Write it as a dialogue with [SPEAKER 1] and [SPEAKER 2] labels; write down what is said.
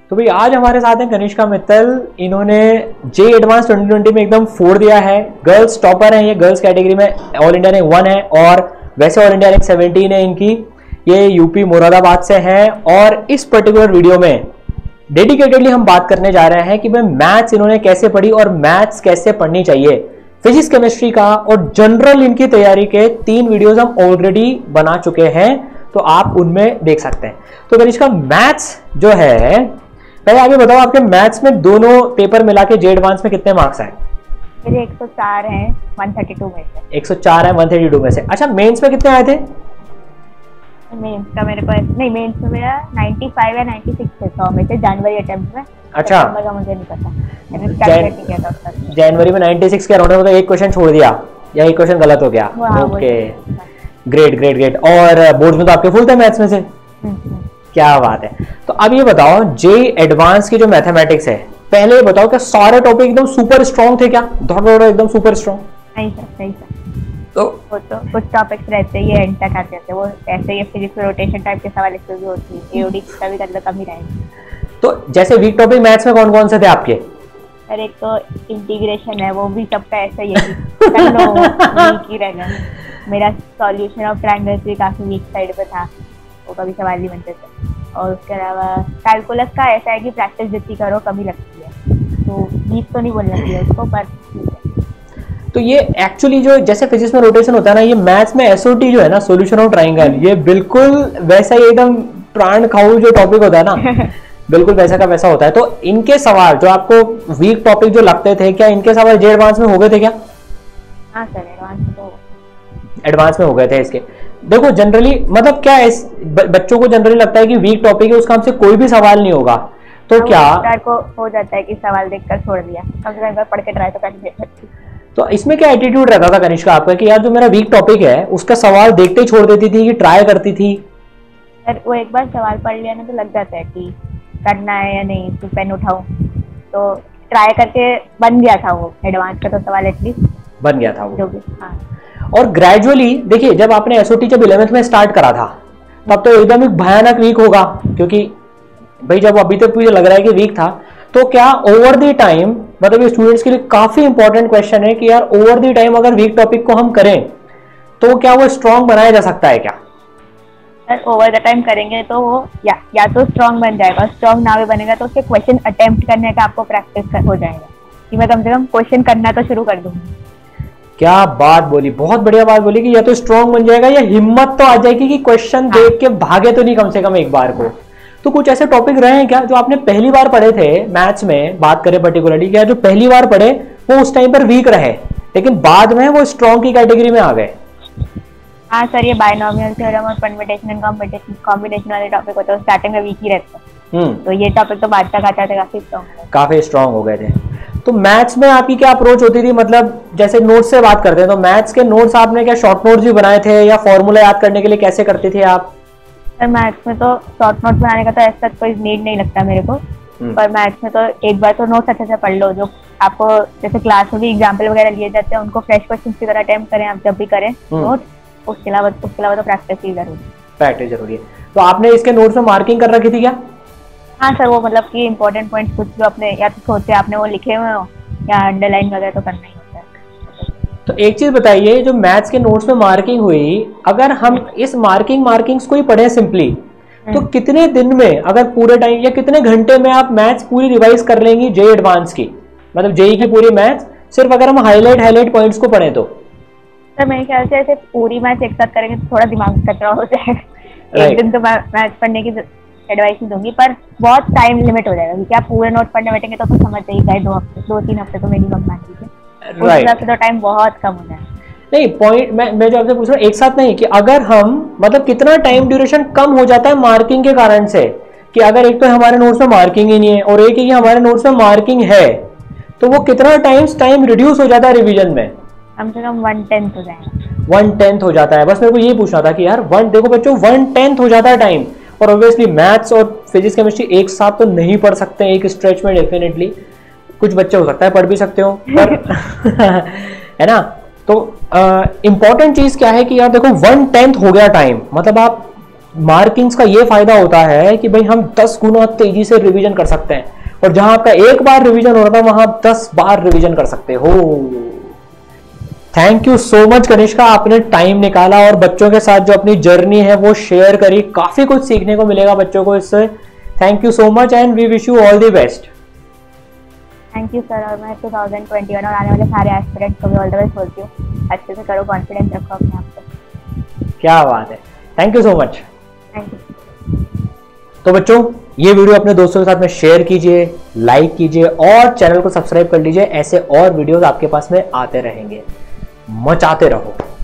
[SPEAKER 1] तो भाई आज हमारे साथ हैं कनिष्का मित्तल। इन्होंने जे एडवांस 2020 में एकदम फोड़ दिया है। गर्ल्स टॉपर हैं ये, गर्ल्स कैटेगरी में ऑल इंडिया रैंक 1 है और वैसे ऑल इंडिया रैंक 17 है इनकी। ये यूपी मुरादाबाद से हैं और इस पर्टिकुलर वीडियो में डेडिकेटेडली हम बात करने जा रहे हैं कि भाई मैथ्स इन्होंने कैसे पढ़ी और मैथ्स कैसे पढ़नी चाहिए, फिजिक्स केमिस्ट्री का और जनरल इनकी तैयारी के 3 वीडियोस हम ऑलरेडी बना चुके हैं, तो आप उनमें देख सकते हैं। तो कनिष्का, मैथ्स जो है, पहले आगे बताओ आपके मैथ्स में दोनों पेपर मिला के जे एडवांस में कितने मार्क्स आए?
[SPEAKER 2] मेरे 104 हैं 132 में से।
[SPEAKER 1] 104 है 132 में से। अच्छा, मेंस में कितने आए थे?
[SPEAKER 2] मेंस का मेरे को नहीं, मेंस में मेरा 95 या 96 थे 100 में से जनवरी अटेम्प्ट में।
[SPEAKER 1] अच्छा,
[SPEAKER 2] का मुझे नहीं पता, मैंने कैलकुलेट नहीं किया था उसका।
[SPEAKER 1] जनवरी में 96 के अराउंड है, मतलब एक क्वेश्चन छोड़ दिया या एक क्वेश्चन गलत हो गया। Okay, great great great. और बोर्ड में तो आपके फुल थे मैथ्स में से। क्या बात है। तो अब ये बताओ, जे एडवांस की जो मैथमेटिक्स है, पहले ये बताओ कि सारे टॉपिक एकदम सुपर स्ट्रॉन्ग थे क्या? धड़ एकदम सुपर स्ट्रॉन्ग?
[SPEAKER 2] नहीं सर, नहीं सर।
[SPEAKER 1] तो
[SPEAKER 2] वो तो कुछ टॉपिक्स रहते हैं, ये एंड तक आते थे, वो ऐसे ही फिजिक्स में रोटेशन टाइप के सवाल इसमें भी होती है, एओडी का भी मतलब कम ही रहेगा।
[SPEAKER 1] तो जैसे वीक टॉपिक मैथ्स में कौन कौन से थे आपके?
[SPEAKER 2] सर एक तो इंटीग्रेशन है, वो भी सबका ऐसा ही है, वीक ही रहेगा। मेरा सॉल्यूशन ऑफ ट्रायंगल्स भी काफी वीक साइड पे था, वो कभी सवाल नहीं बनते थे। और उसके अलावा कैलकुलस का ऐसा है कि प्रैक्टिस जितनी करो कम ही लगती है, तो वीक तो नहीं बोलना चाहिए उसको, पर तो
[SPEAKER 1] ये एक्चुअली जो जैसे फिजिक्स में रोटेशन होता है ना, ये मैथ्स में एसओटी जो है ना, सॉल्यूशन ऑफ ट्रायंगल, ये बिल्कुल वैसा ही एकदम प्राण खाऊ जो टॉपिक होता है ना बिल्कुल वैसा का वैसा होता है। तो इनके सवाल जो आपको वीक टॉपिक जो लगते थे, क्या इनके सवाल जे एडवांस में हो गए थे क्या?
[SPEAKER 2] हाँ सर,
[SPEAKER 1] एडवांस में हो गए थे इसके। देखो जनरली मतलब क्या है, बच्चों को जनरली लगता है कि वीक टॉपिक है, उसका हमसे कोई भी सवाल नहीं होगा, तो क्या
[SPEAKER 2] को हो जाता है कि सवाल देखकर छोड़ दिया, कम से कम पढ़ के ट्राई तो करनी चाहिए।
[SPEAKER 1] तो इसमें क्या एटीट्यूड रहता था कनिष्का आपका कि यार जो मेरा वीक टॉपिक है उसका सवाल देखते ही छोड़ देती थी कि ट्राई करती थी?
[SPEAKER 2] सर वो एक बार सवाल पढ़ लिया ना तो लग जाता है कि करना है या नहीं, तो पेन उठाऊं, तो ट्राई करके बन गया था वो एडवांस का तो सवाल एटलीस्ट
[SPEAKER 1] बन गया था वो
[SPEAKER 2] जो भी। हाँ।
[SPEAKER 1] और ग्रेजुअली देखिए, जब आपने एसओटी जब 11th में स्टार्ट करा था तब तो एकदम ही भयानक वीक होगा, क्योंकि भाई जब अभी तक मुझे लग रहा है कि वीक था, तो क्या ओवर द टाइम, मतलब ये स्टूडेंट्स के लिए काफी इंपॉर्टेंट क्वेश्चन है कि यार ओवर द टाइम अगर वीक टॉपिक को हम करें तो क्या वो स्ट्रॉन्ग बनाया जा सकता है क्या?
[SPEAKER 2] सर ओवर द टाइम करेंगे तो वो या तो स्ट्रॉन्ग बन जाएगा, स्ट्रॉन्ग ना भी बनेगा तो उसके क्वेश्चन अटेम्प्ट करने का आपको प्रैक्टिस हो जाएगा कि मैं कम से कम क्वेश्चन करना तो शुरू कर दूंगी।
[SPEAKER 1] क्या बात बोली, बहुत बढ़िया बात बोली कि या तो स्ट्रॉन्ग बन जाएगा या हिम्मत तो आ जाएगी कि क्वेश्चन देख के भागे तो नहीं कम से कम एक बार को। तो कुछ ऐसे टॉपिक रहे हैं क्या जो आपने पहली बार पढ़े थे मैथ्स में, बात करें पर्टिकुलरली, क्या जो पहली बार पढ़े वो उस टाइम पर वीक रहे लेकिन बाद में वो स्ट्रॉन्ग की कैटेगरी में आ गए?
[SPEAKER 2] हाँ सर, ये बायनोमियल थ्योरम और परम्यूटेशन एंड कॉम्बिनेशन वाले टॉपिक होते हैं, स्टार्टिंग में वीक ही रहते हैं, तो ये टॉपिक तो बाद तक आता था काफी स्ट्रॉन्ग
[SPEAKER 1] हो गए थे। तो मैथ्स में आपकी क्या अप्रोच होती थी? मतलब जैसे नोट्स से बात करते हैं तो मैथ्स के नोट्स आपने क्या शॉर्ट नोट्स भी बनाए थे या फॉर्मूला याद करने के लिए कैसे करते थे आप?
[SPEAKER 2] सर मैथ्स में तो शॉर्ट नोट्स बनाने का तो ऐसा कोई नीड नहीं लगता मेरे को, पर मैथ्स में तो एक बार तो नोट्स अच्छे से पढ़ लो, जो आपको जैसे क्लास में भी एग्जाम्पल वगैरह लिए जाते हैं उनको फ्रेश क्वेश्चन की तरह अटेम्प्ट करें आप जब भी करें नोट, उसके अलावा तो प्रैक्टिस ही जरूरी है। तो आपने इसके नोट्स में मार्किंग कर रखी थी क्या? हाँ सर, वो मतलब कि इंपॉर्टेंट पॉइंट्स कुछ जो अपने या तो सोचे आपने वो लिखे हुए हो या अंडरलाइन वगैरह तो करना ही होता है।
[SPEAKER 1] तो एक चीज बताइए, जो मैथ्स के नोट्स में मार्किंग हुई, अगर हम इस मार्किंग्स को ही पढ़े सिंपली, तो कितने दिन में, अगर पूरे टाइम या कितने घंटे में आप मैथ्स पूरी रिवाइज कर लेंगी जे एडवांस की, मतलब जेई की पूरी मैथ्स, सिर्फ अगर हम हाईलाइट पॉइंट्स को पढ़े तो?
[SPEAKER 2] सर मेरे ख्याल से ऐसे पूरी मैथ्स एक साथ करेंगे तो थोड़ा दिमाग कचरा हो जाएगा। एक दिन तो मैथ्स पढ़ने की एडवाइस नहीं दूंगी, पर बहुत टाइम लिमिट हो जाएगा क्योंकि आप पूरे नोट पढ़ने बैठेंगे तो समझ जाइए 2-3 हफ्ते तो मिनिमम मान लीजिए, उस हिसाब से तो टाइम बहुत कम हो जाएगा।
[SPEAKER 1] नहीं, पॉइंट मैं जो आपसे पूछ रहा हूँ एक साथ नहीं, कि अगर हम मतलब कितना टाइम ड्यूरेशन कम हो जाता है मार्किंग के कारण से, कि अगर एक तो हमारे नोट्स में मार्किंग ही नहीं है और एक ही हमारे नोट्स में मार्किंग है, तो वो कितना टाइम रिड्यूस हो जाता है रिवीजन में?
[SPEAKER 2] कम से कम 1/10 हो जाएगा।
[SPEAKER 1] 1/10 हो जाता है। बस मेरे को ये पूछना था कि यार देखो बच्चों 1/10 हो जाता है टाइम, और ऑब्वियसली मैथ्स और फिजिक्स केमिस्ट्री एक साथ तो नहीं पढ़ सकते एक स्ट्रेच में, डेफिनेटली कुछ बच्चे हो सकता है पढ़ भी सकते हो पर है ना। तो इम्पॉर्टेंट चीज क्या है कि यार देखो 1/10 हो गया टाइम, मतलब आप मार्किंग्स का ये फायदा होता है कि भाई हम 10 गुना तेजी से रिवीजन कर सकते हैं, और जहां आपका एक बार रिवीजन हो रहा था वहां 10 बार रिवीजन कर सकते हो। Thank you so much Kanishka, आपने टाइम निकाला और बच्चों के साथ जो अपनी जर्नी है वो शेयर करी। काफी कुछ सीखने को मिलेगा बच्चों को इससे। Thank you so much and we wish you all the best.
[SPEAKER 2] Thank you sir, और मैं 2021 और आने वाले सारे एस्पिरेंट्स को भी ऑल द बेस्ट बोलती हूँ। अच्छे से करो, कॉन्फिडेंस रखो अपने आप पे।
[SPEAKER 1] क्या बात है, thank you so much.
[SPEAKER 2] Thank you.
[SPEAKER 1] तो बच्चों ये वीडियो अपने दोस्तों के साथ में शेयर कीजिए, लाइक कीजिए और चैनल को सब्सक्राइब कर लीजिए। ऐसे और वीडियोस आपके पास में आते रहेंगे। मचाते रहो।